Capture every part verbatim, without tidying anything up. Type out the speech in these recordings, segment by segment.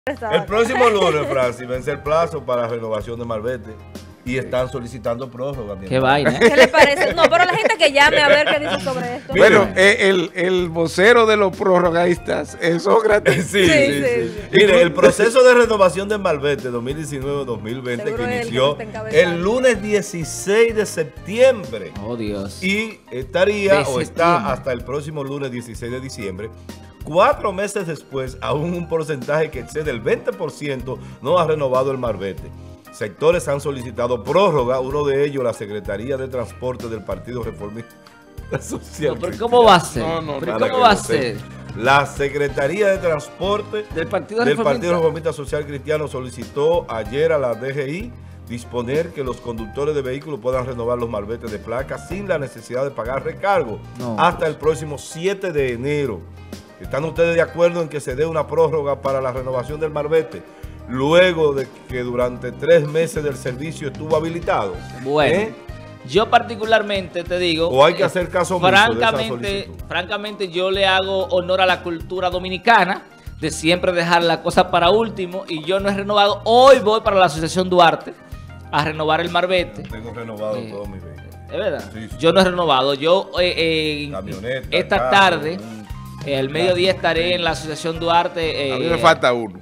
El próximo lunes, Francis, vence el plazo para renovación de Marbete y están solicitando prórroga. Qué vaina. ¿Qué le parece? No, pero la gente que llame a ver qué dice sobre esto. Bueno, eh, el, el vocero de los prorrogaistas es Sócrates. Sí, sí, sí, sí. sí. Mire, el proceso de renovación de Marbete dos mil diecinueve dos mil veinte Seguro que inició que el lunes dieciséis de septiembre. Oh, Dios. Y estaría o está hasta el próximo lunes dieciséis de diciembre. Cuatro meses después, aún un porcentaje que excede el veinte por ciento no ha renovado el Marbete. Sectores han solicitado prórroga, uno de ellos la Secretaría de Transporte del Partido Reformista Social. No, pero ¿cómo va a ser? No, no, ¿Pero ¿Cómo va a ser? La Secretaría de Transporte del Partido del Reformista. Partido Reformista Social Cristiano solicitó ayer a la D G I disponer que los conductores de vehículos puedan renovar los malbetes de placa sin la necesidad de pagar recargo no, hasta pues. el próximo siete de enero. ¿Están ustedes de acuerdo en que se dé una prórroga para la renovación del Marbete luego de que durante tres meses del servicio estuvo habilitado? Bueno, ¿Eh? yo particularmente te digo... ¿O hay que hacer caso omiso francamente, de esa solicitud? Francamente, yo le hago honor a la cultura dominicana de siempre dejar la cosa para último y yo no he renovado. Hoy voy para la Asociación Duarte a renovar el Marbete. Tengo renovado eh, todo mi vehículo. ¿Es verdad? Sí, sí. Yo no he renovado. Yo eh, eh, Camioneta, esta carro, tarde... un... Eh, al mediodía estaré en la Asociación Duarte. Eh, a mí me falta uno.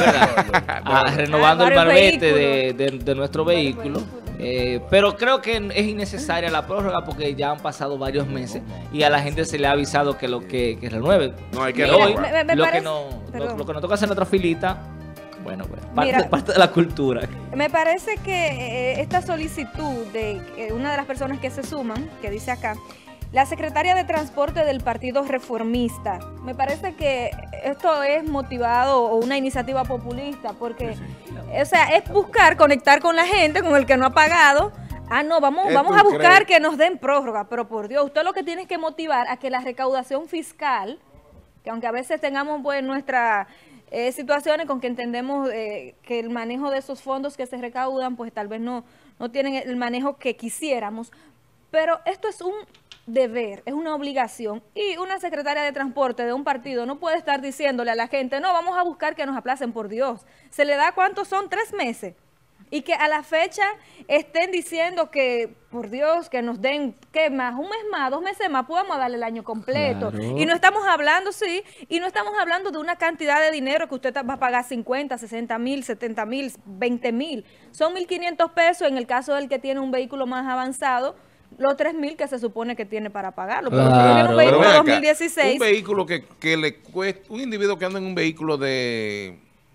Ah, renovando ah, el marbete de, de, de nuestro vehículo. Eh, pero creo que es innecesaria la prórroga porque ya han pasado varios meses y a la gente se le ha avisado que lo que, que renueve. No hay que Mira, hoy, me, me lo, parece, que no, lo, lo que nos toca hacer en otra filita. Bueno, pues, parte, Mira, parte de la cultura. Me parece que eh, esta solicitud de eh, una de las personas que se suman, que dice acá, la secretaria de Transporte del Partido Reformista. Me parece que esto es motivado o una iniciativa populista porque, sí, sí. o sea, es buscar conectar con la gente, con el que no ha pagado. Ah, no, vamos, vamos a buscar crees? que nos den prórroga, pero por Dios, usted lo que tiene que motivar a que la recaudación fiscal, que aunque a veces tengamos pues nuestras eh, situaciones con que entendemos eh, que el manejo de esos fondos que se recaudan, pues tal vez no, no tienen el manejo que quisiéramos, pero esto es un deber, es una obligación y una secretaria de transporte de un partido no puede estar diciéndole a la gente, no, vamos a buscar que nos aplacen, por Dios. Se le da cuántos son, tres meses y que a la fecha estén diciendo que, por Dios, que nos den, ¿qué más? Un mes más, dos meses más, podemos darle el año completo. Claro. Y no estamos hablando, sí, y no estamos hablando de una cantidad de dinero que usted va a pagar cincuenta, sesenta mil, setenta mil, veinte mil. Son mil quinientos pesos en el caso del que tiene un vehículo más avanzado, los tres mil que se supone que tiene para pagarlo. Pero claro. si tiene un vehículo acá, dos mil dieciséis. Un vehículo que, que le cuesta, un individuo que anda en un vehículo de,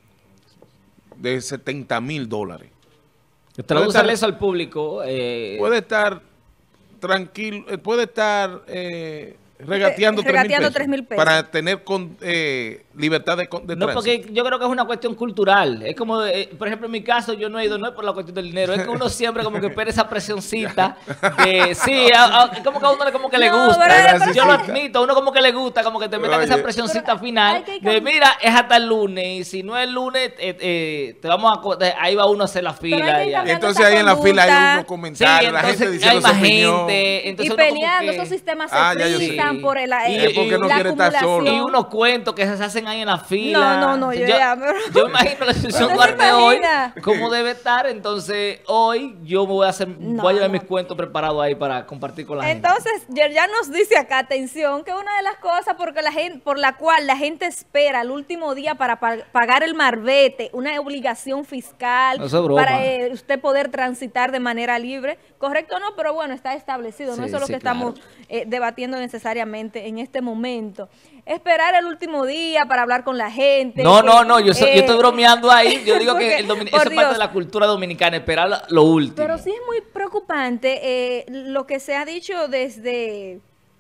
de setenta mil dólares. Tradúcale eso al público. Eh, puede estar tranquilo, puede estar eh, regateando, regateando tres mil pesos para tener con, eh, libertad de, de no, tránsito. Porque yo creo que es una cuestión cultural. Es como, eh, por ejemplo, en mi caso, yo no he ido, no es por la cuestión del dinero, es que uno siempre como que espera esa presioncita de, sí, a, a, como que a uno como que le no, gusta. Pero, yo lo admito, a uno como que le gusta, como que te metan esa presioncita final de, mira, es hasta el lunes, y si no es el lunes, eh, eh, te vamos a, ahí va uno a hacer la fila. Y entonces ahí en la fila hay unos comentarios, sí, la gente diciendo hay más gente. Entonces y peleando, esos sistemas se ah, frisan por el, y, y porque no quiere estar solo. Y unos cuentos que se hacen ahí en la fila. No, no, no, yo, yo, ya, pero... yo imagino la situación Duarte hoy, cómo debe estar. Entonces, hoy yo me voy a hacer, no, voy a llevar no. mis cuentos preparados ahí para compartir con la Entonces, gente. Entonces, ya nos dice acá, atención, que una de las cosas porque la gente, por la cual la gente espera el último día para pa pagar el marbete, una obligación fiscal, no para eh, usted poder transitar de manera libre, correcto o no, pero bueno, está establecido, sí, no eso es lo sí, que claro. estamos eh, debatiendo necesariamente en este momento. Esperar el último día para hablar con la gente. No, que, no, no, yo, so, eh, yo estoy bromeando ahí. Yo digo porque, que el domin eso es parte de la cultura dominicana, esperar lo, lo último. Pero sí es muy preocupante eh, lo que se ha dicho desde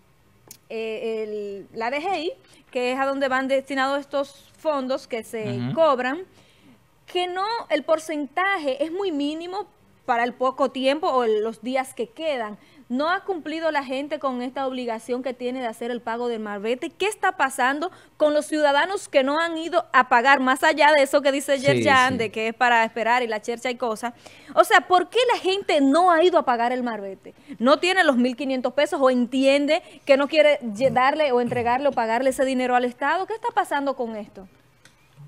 eh, el, la D G I, que es a donde van destinados estos fondos que se uh-huh. cobran, que no, el porcentaje es muy mínimo para el poco tiempo o los días que quedan. No ha cumplido la gente con esta obligación que tiene de hacer el pago del marbete. ¿Qué está pasando con los ciudadanos que no han ido a pagar, más allá de eso que dice Yerjan, sí, sí. de que es para esperar y la chercha y cosas? O sea, ¿por qué la gente no ha ido a pagar el marbete? ¿No tiene los mil quinientos pesos o entiende que no quiere darle o entregarle o pagarle ese dinero al Estado? ¿Qué está pasando con esto?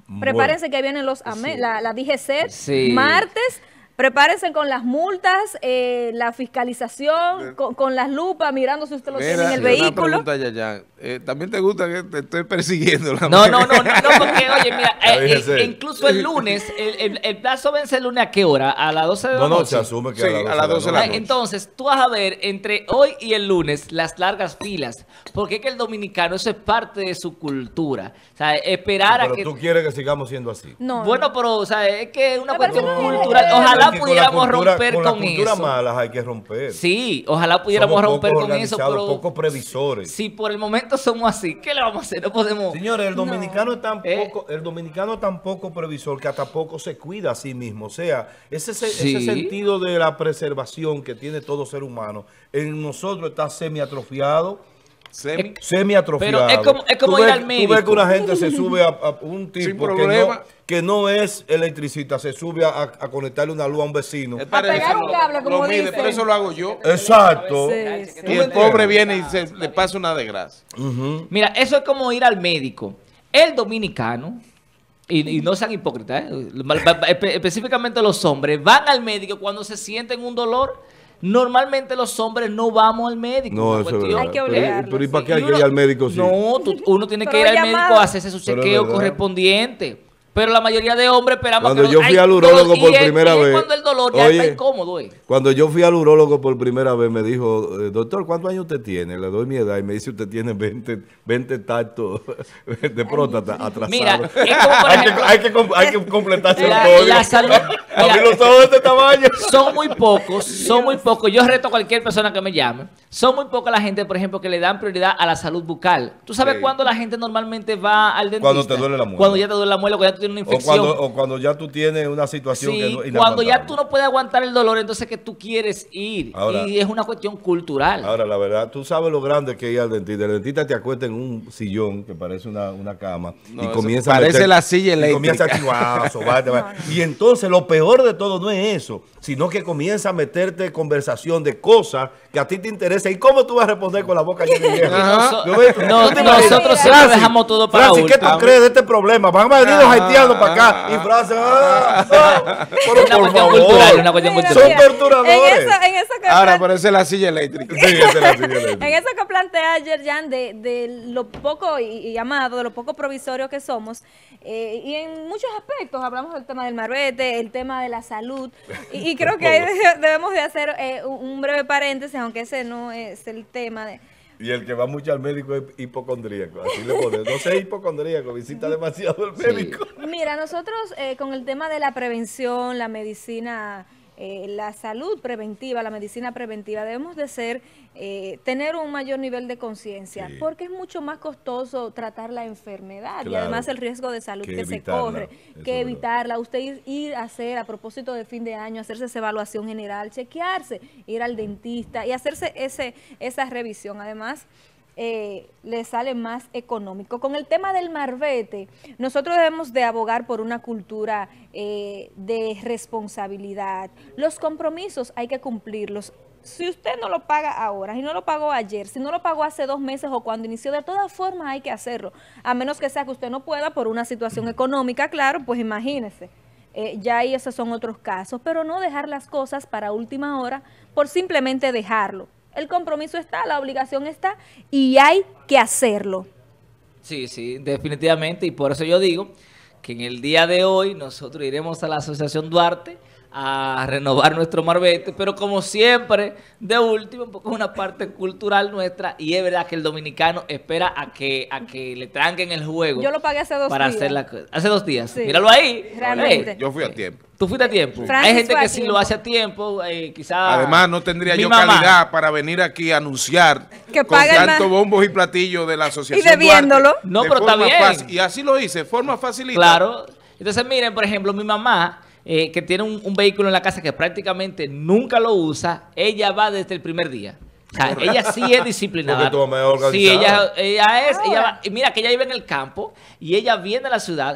Prepárense bueno. que vienen los A M E, sí. la, la D G C E T, sí. martes. Prepárense con las multas, eh, la fiscalización, con, con las lupas, mirando si usted lo Mira, tiene en el vehículo. Una pregunta, ya, ya. Eh, ¿También te gusta que te estoy persiguiendo? La no, no, no, no, no, porque, oye, mira, eh, eh, incluso el lunes, el, el, el plazo vence el lunes ¿a qué hora? ¿A las doce de la noche? No, no, se asume que sí, a las doce de la noche. Entonces, tú vas a ver entre hoy y el lunes las largas filas, porque es que el dominicano, eso es parte de su cultura. O sea, esperar sí, pero a que... tú quieres que sigamos siendo así. No. Bueno, pero, o sea, es que es una no, cuestión cultural. Ojalá pudiéramos con cultura, romper con, con eso. Con las culturas malas hay que romper. Sí, ojalá pudiéramos somos romper con eso, pero... pocos previsores. Si por el momento somos así, ¿qué le vamos a hacer? No podemos... Señores, el dominicano, no. es tan poco, eh. el dominicano es tan poco previsor que hasta poco se cuida a sí mismo. O sea, ese, sí. ese sentido de la preservación que tiene todo ser humano, en nosotros está semi-atrofiado. Semi, semi atrofiado. Pero es como, es como ir ves, al médico. Tú ves que una gente se sube a, a un tipo que no, que no es electricista, se sube a, a conectarle una luz a un vecino. A pegar un cable, como lo mide, pero eso lo hago yo. Exacto. Sí, sí. Y el pobre viene y se le pasa una desgracia. Uh-huh. Mira, eso es como ir al médico. El dominicano, y, y no sean hipócritas, ¿eh? específicamente los hombres, van al médico cuando se sienten un dolor. Normalmente los hombres no vamos al médico. No, eso es hay que obligarlo. Pero, pero ¿y para qué hay que ir al médico? Sí? No, tú, uno tiene que ir al llamado. médico a hacerse su chequeo correspondiente. Pero la mayoría de hombres esperamos cuando que... yo fui al urólogo por primera vez... Cuando el dolor ya oye, está incómodo. Eh. Cuando yo fui al urólogo por primera vez me dijo, doctor, ¿cuántos años usted tiene? Le doy mi edad y me dice, usted tiene veinte, veinte tactos de próstata atrasados. Mira, es como por ejemplo, hay, que, hay, que, hay que completarse la, el código. La salud... A mí los ojos de este tamaño. Son muy pocos, son muy pocos. Yo reto a cualquier persona que me llame. Son muy pocas la gente, por ejemplo, que le dan prioridad a la salud bucal. ¿Tú sabes sí. cuándo la gente normalmente va al dentista? Cuando te duele la muela. Cuando ya te duele la muela, cuando ya tú tienes una infección. O cuando, o cuando ya tú tienes una situación sí, que no, cuando ya tú no puedes aguantar el dolor, entonces que tú quieres ir. Ahora, y es una cuestión cultural. Ahora, la verdad, tú sabes lo grande que es ir al dentista. El dentista te acuesta en un sillón que parece una, una cama. No, y comienza parece a meter, la silla eléctrica. Y comienza a chivar, sobarte, no, no. Y entonces lo peor de todo no es eso, sino que comienza a meterte conversación de cosas que a ti te interesan. ¿Y cómo tú vas a responder con la boca llena de hierro? No, no, no, nosotros siempre Francis, dejamos todo para Francis, ¿qué tú último? crees de este problema? Van a venir los haitianos para acá. Y Francis, ah, ah, pero una por cuestión favor, cultural, una cuestión son cultural. torturadores. En eso, en eso que Ahora, pero esa es la silla eléctrica. Sí, esa es la silla eléctrica. En eso que plantea ayer, Jan, de, de lo poco, y, y amado, de lo poco provisorio que somos, eh, y en muchos aspectos, hablamos del tema del marbete, el tema de la salud, y, y creo que ahí debemos de hacer eh, un breve paréntesis, aunque ese no es el tema de... Y el que va mucho al médico es hipocondríaco, así le ponen. No sé, hipocondríaco, visita demasiado el médico. Sí. Mira, nosotros eh, con el tema de la prevención, la medicina, eh, la salud preventiva, la medicina preventiva, debemos de ser, eh, tener un mayor nivel de conciencia, sí. porque es mucho más costoso tratar la enfermedad, claro, y además el riesgo de salud que, que se corre, que evitarla. Usted ir, ir a hacer, a propósito de fin de año, hacerse esa evaluación general, chequearse, ir al dentista y hacerse ese esa revisión. Además, Eh, le sale más económico. Con el tema del marbete, nosotros debemos de abogar por una cultura eh, de responsabilidad. Los compromisos hay que cumplirlos. Si usted no lo paga ahora, si no lo pagó ayer, si no lo pagó hace dos meses o cuando inició, de todas formas hay que hacerlo. A menos que sea que usted no pueda por una situación económica, claro, pues imagínese. Eh, ya ahí esos son otros casos, pero no dejar las cosas para última hora por simplemente dejarlo. El compromiso está, la obligación está y hay que hacerlo. Sí, sí, definitivamente, y por eso yo digo que en el día de hoy nosotros iremos a la Asociación Duarte a renovar nuestro marbete, pero como siempre, de último, un poco una parte cultural nuestra, y es verdad que el dominicano espera a que a que le tranquen el juego. Yo lo pagué hace dos para días. Hacer la, hace dos días, sí. Míralo ahí. Realmente. Hey, yo fui a tiempo. Tú fuiste a tiempo. Francis, hay gente que sí tiempo. lo hace a tiempo, eh, quizás. Además, no tendría yo mamá. calidad para venir aquí a anunciar que con tantos más. bombos y platillos de la Asociación Y debiéndolo. Duarte, no, de pero está bien. Fácil. Y así lo hice, forma facilita. Claro. Entonces, miren, por ejemplo, mi mamá, eh, que tiene un, un vehículo en la casa que prácticamente nunca lo usa, ella va desde el primer día. O sea, ella sí es disciplinada. Porque tu mamá es organizada. Sí, ella, ella es, ella va, y mira que ella vive en el campo y ella viene a la ciudad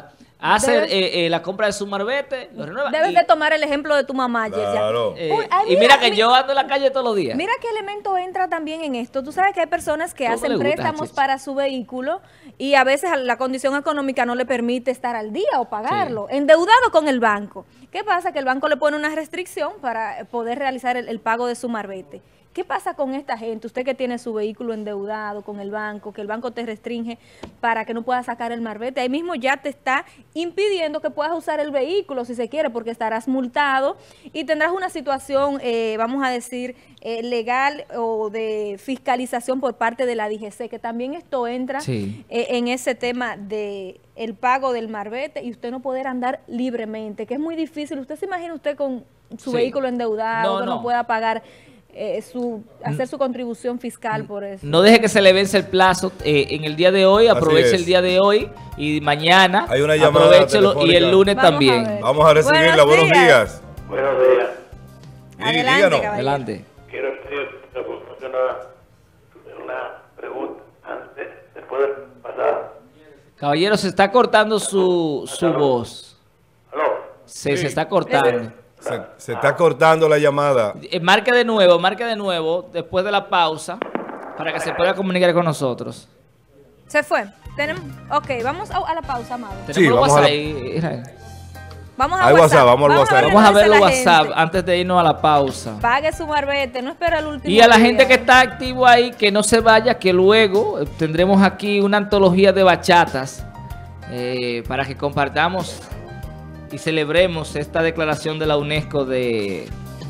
hace debes, eh, eh, la compra de su marbete, lo renueva. Debes y, de tomar el ejemplo de tu mamá, claro. eh, Uy, ay, mira, y mira que mira, yo ando en la calle todos los días. Mira qué elemento entra también en esto. Tú sabes que hay personas que Todo hacen préstamos gusta, para su vehículo y a veces la condición económica no le permite estar al día o pagarlo, sí. endeudado con el banco. ¿Qué pasa? Que el banco le pone una restricción para poder realizar el, el pago de su marbete. ¿Qué pasa con esta gente? Usted que tiene su vehículo endeudado con el banco, que el banco te restringe para que no puedas sacar el marbete. Ahí mismo ya te está impidiendo que puedas usar el vehículo si se quiere, porque estarás multado y tendrás una situación, eh, vamos a decir, eh, legal o de fiscalización por parte de la D G C, que también esto entra sí. eh, en ese tema de el pago del marbete y usted no poder andar libremente, que es muy difícil. Usted se imagina usted con su sí. vehículo endeudado, no, que no, no pueda pagar... Eh, su, hacer su contribución fiscal por eso. No deje que se le vence el plazo eh, en el día de hoy, aproveche el día de hoy y mañana hay una llamada aprovechelo y el lunes Vamos también. A Vamos a recibirla. Buenos días. Buenos días. Adelante, Adelante. Quiero hacer una, una pregunta antes, después de pasar. Caballero, se está cortando su, su voz. ¿Aló? Se, sí. se está cortando. Se, se está cortando la llamada. Eh, marque de nuevo, marque de nuevo, después de la pausa, para que se pueda comunicar con nosotros. Se fue. Tenemos, ok, vamos a, a la pausa, Amado. Sí, vamos WhatsApp a ahí. Vamos a WhatsApp. WhatsApp, vamos al WhatsApp. Vamos a ver el WhatsApp antes de irnos a la pausa. Pague su marbete, no espera el último Y a la día. gente que está activo ahí, que no se vaya, que luego tendremos aquí una antología de bachatas eh, para que compartamos y celebremos esta declaración de la UNESCO de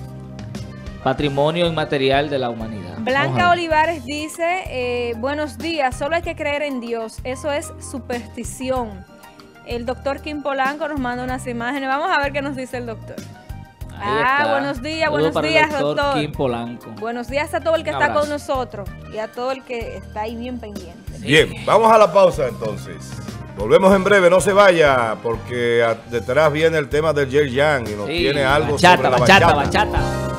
Patrimonio Inmaterial de la Humanidad. Blanca Olivares dice, eh, buenos días, solo hay que creer en Dios, eso es superstición. El doctor Kim Polanco nos manda unas imágenes, vamos a ver qué nos dice el doctor. Ahí ah, está. buenos días, Saludo buenos para días, el doctor, doctor Kim Polanco. Buenos días a todo el que Un está abrazo. con nosotros y a todo el que está ahí bien pendiente. Bien, vamos a la pausa entonces. Volvemos en breve, no se vaya, porque detrás viene el tema del Yerjan y nos Sí, tiene algo bachata, sobre la bachata, bachata. bachata.